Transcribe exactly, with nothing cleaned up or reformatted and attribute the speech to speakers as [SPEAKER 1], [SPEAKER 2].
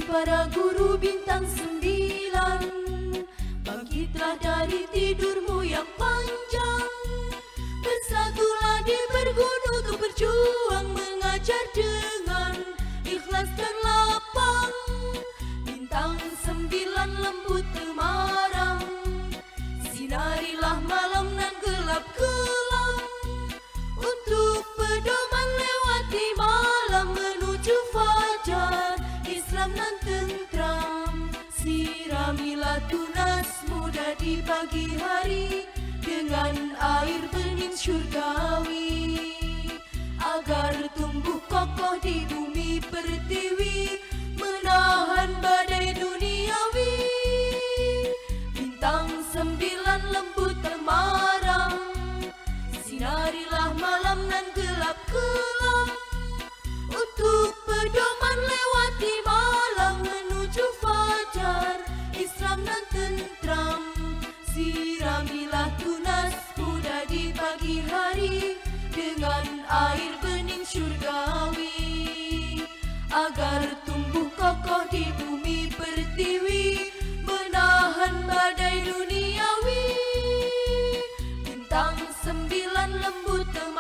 [SPEAKER 1] para guru bintang sembilan, bangkitlah dari tidurmu yang panjang. Bersatulah di bergunu untuk berjuang mengajar dengan ikhlas dan lapang. Bintang sembilan lembut temaram, sinarilah malam nan gelap kelam. Untuk pedoman lewati malam menuju fajar Islam nan tentram. Siramilah tunas muda di pagi hari dengan air bening syurgawi, agar tumbuh kokoh di bumi pertiwi menahan badai duniawi. Bintang sembilan lembut temaram, sinarilah malam nan gelap kelam. Untuk pedoman lewati malam menuju fajar Islam nan tentram. Siramilah tunas muda di pagi hari dengan air bening syurgawi, agar tumbuh kokoh di bumi pertiwi menahan badai duniawi. Bintang sembilan lembut temaram,